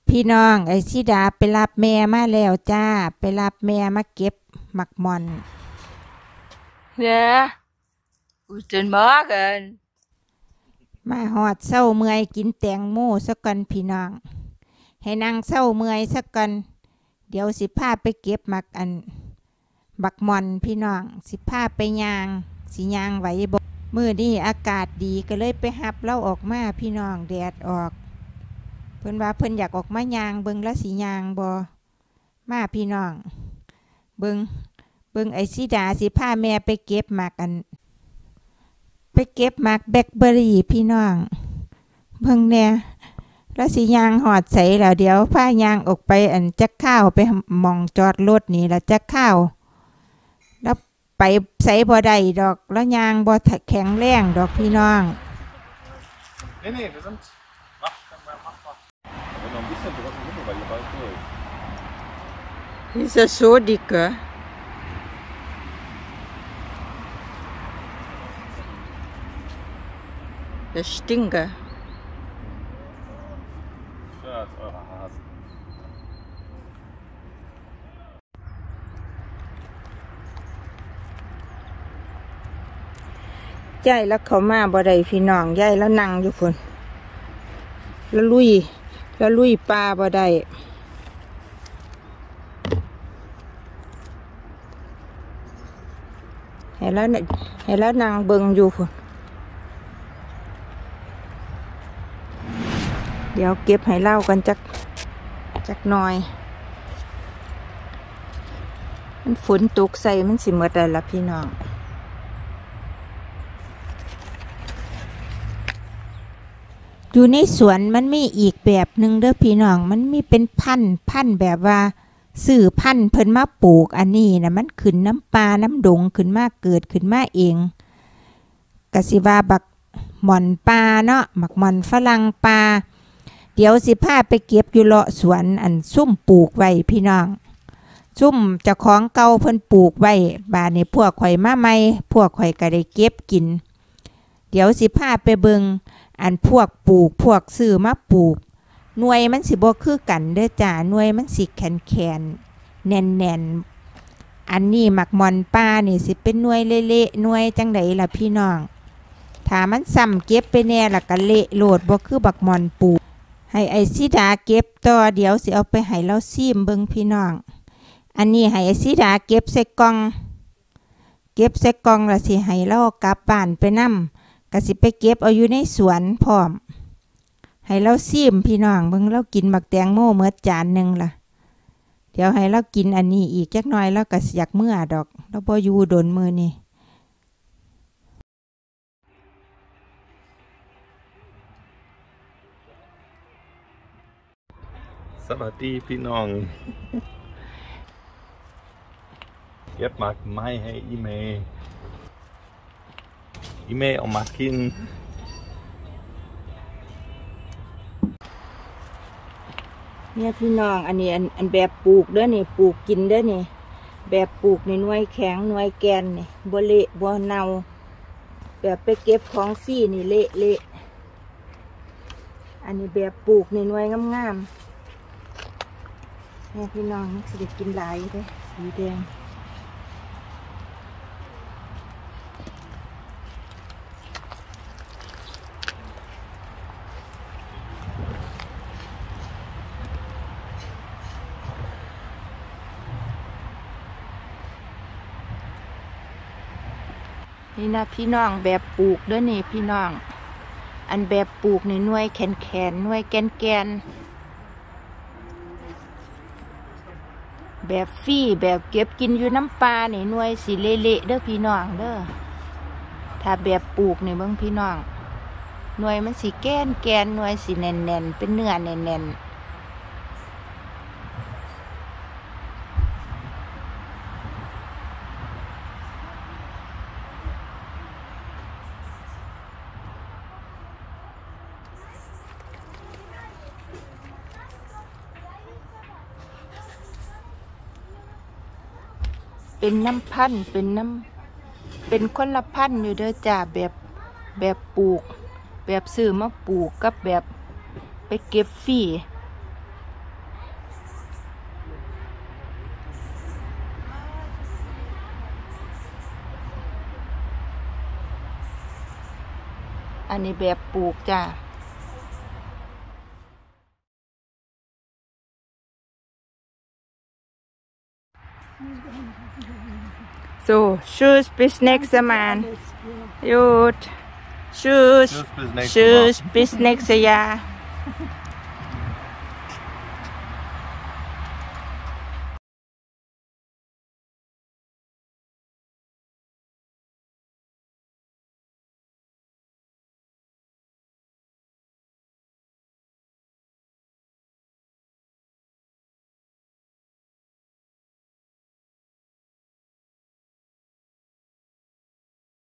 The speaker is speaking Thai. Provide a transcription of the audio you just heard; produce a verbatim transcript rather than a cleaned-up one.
พี่น้องไอ้ชิดาไปรับแม่มาแล้วจ้าไปรับแม่มาเก็บหมักมอน Ja, guten Morgen. มาหอดเศร้าเมื่อยกินแตงโมสักกันพี่น้องให้นั่งเศร้าเมื่อยสักกันเดี๋ยวสิพาไปเก็บหมักอันบักมอนพี่น้องสิพาไปย่างสิย่างไหวบ่มื้อนี้อากาศดีก็เลยไปหับเล่าออกมาพี่น้องแดดออกเพิ่นว่าเพิ่นอยากออกมาย่างเบิ่งแล้วสิย่างบ่มาพี่น้องเบิ่งเบิ่งไอ้สิดาสิพาแม่ไปเก็บหมักอันไปเก็บหมักแบล็คเบอร์รี่พี่น้องเบิ่งแน่แล้วสิย่างหอดใส่แล้วเดี๋ยวพาย่างออกไปอันจักข้าวไปหม่องจอดรถนี่แล้วจักข้าวแล้วไปใส่บ่ได้ดอกแล้วย่างบ่แข็งแรงดอกพี่น้อง Nee, nee, wir sind. Mach, mach, mach, mach. Wenn noch ein bisschen drücken, weil ihr bald durch. Ist das so dicker? Das stinkt. Ja, ist eure Hase. ยายแล้วเขามาบ่ได้พี่น้องยายแล้วนั่งอยู่พุ่นแล้วลุยแล้วลุยปลาบ่ได้เห็นแล้วเห็นแล้วนั่งเบิ่งอยู่พุ่นเดี๋ยวเก็บให้เล่ากันจักจักหน่อยมันฝนตกใส่มันสิหมดแล้วล่ะพี่น้องอยู่ในสวนมันมีอีกแบบหนึ่งเด้อพี่น้องมันมีเป็นพันธุ์พันธุ์แบบว่าซื้อพันธุ์เพิ่นมาปลูกอันนี้นะมันขึ้นน้ำปลาน้ำดงขึ้นมาเกิดขึ้นมาเองกะสิว่าบักหม่อนปลาเนาะบักหม่อนฝรั่งปลาเดี๋ยวสิพาไปเก็บอยู่เลาะสวนอันซุ่มปลูกไว้พี่น้องซุ่มเจ้าของเก่าเพิ่นปลูกไว้บาดนี้พวกข่อยมาใหม่พวกข่อยก็ได้เก็บกินเดี๋ยวสิพาไปเบิ่งอันพวกปลูกพวกซื้อมาปลูกหน่วยมันสิบ่คือกันเด้อจ้าหน่วยมันสิแข็งแข็งแน่นแน่นอันนี้หมักมอนป้านี่สิเป็นหน่วยเละๆหน่วยจังไดล่ะพี่น้องถ้ามันซ้ำเก็บไปแน่ละก็เละโลดบ่คือบักมอนปลูกให้ไอ้สิดาเก็บต่อเดี๋ยวสิเอาไปให้เราซิมเบิ่งพี่น้องอันนี้ให้ไอ้สิดาเก็บใส่กล่องเก็บใส่กล่องแล้วสิให้เรากลับบ้านไปนำก็สิไปเก็บเอาอยู่ในสวนพร้อมให้เราซิมพี่น้องเบิ่งเรากินบักแตงโมเมื่อจานนึงล่ะเดี๋ยวให้เรากินอันนี้อีกจักหน่อยแล้วก็อยากเมื่อดอกเราบ่อยู่โดนมือนี่สวัสดีพี่น้องเก็บหมากไม้ให้อีเมย์อีเมย์เอามากินเนี่ยพี่น้องอันนี้อันอันแบบปลูกเด้อนี่ปลูกกินเด้อนี่แบบปลูกในหน่วยแข็งหน่วยแกนนี่บ่เละบ่เน่าแบบไปเก็บของฟรีนี่เละเละอันนี้แบบปลูกในหน่วยงามๆเนี่ยพี่น้องสิได้กินหลายเด้อสีแดงนี่นะพี่น้องแบบปลูกเด้อนี่พี่น้องอันแบบปลูกในหน่วยแขนแขนหน่วยแกนแกนแบบฟรีแบบเก็บกินอยู่น้ำปลาในหน่วยสีเละๆเด้อพี่น้องเด้อถ้าแบบปลูกในเบิ่งพี่น้องหน่วยมันสีแกนแกนหน่วยสีแน่นๆเป็นเนื้อแน่นๆเป็นน้ำพันธุ์เป็นน้ำเป็นคนละพันธุ์อยู่เด้อจ้าแบบแบบปลูกแบบซื้อมาปลูกกับแบบไปเก็บฟรี เอันนี้แบบปลูกจ้า so choose business man you choose Tschüss, bis nächstes Mal. choose business ja